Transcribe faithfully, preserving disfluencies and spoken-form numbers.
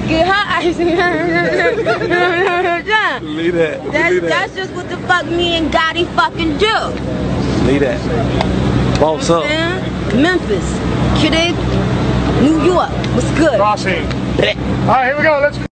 get her ice. Leave that. That's, Leave that. that's just what the fuck me and Gotti fucking do. Leave that. Boss up. Memphis, Kitty, New York. What's good? Crossing. All right, here we go. Let's go.